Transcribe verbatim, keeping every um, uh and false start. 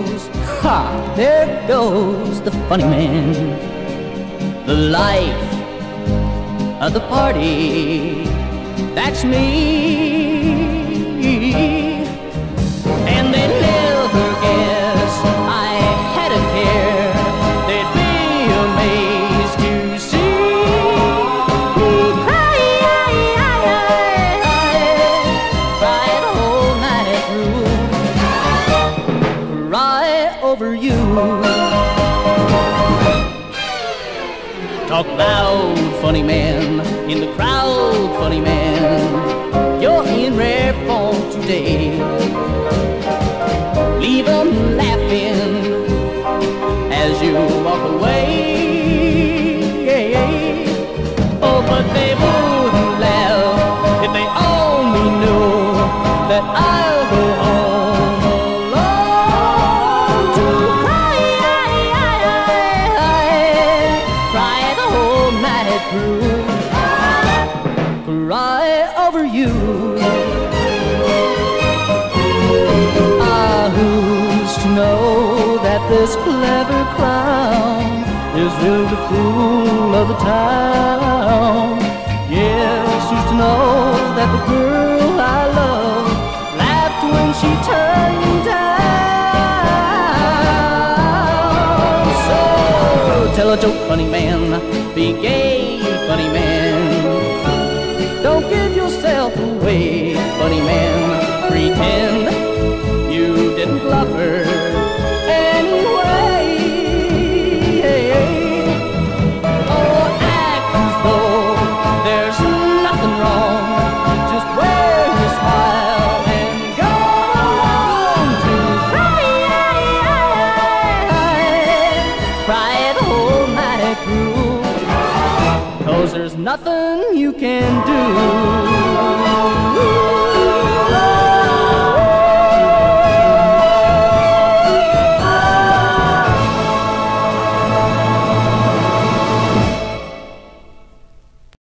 goes, ha, there goes the funny man. The life of the party, that's me. And they never guess I had a care. They'd be amazed to see me cry, cry the whole night through, cry over you. Talk loud, funny man, in the crowd, funny man. You're in rare form today. Leave 'em laughing as you walk away. Oh, but they wouldn't laugh if they only knew that I'll go home alone to cry, cry the whole night through, cry over you. Know that this clever clown is really the fool of the town. Yes, used to know that the girl I love laughed when she turned me down. So tell a joke, funny man, be gay, funny man. Don't give yourself away, funny man. Pretend you didn't love her anyway. Oh, act as though there's nothing wrong. Just wear your smile and go along to cry, cry the whole night through. 'Cause there's nothing you can do.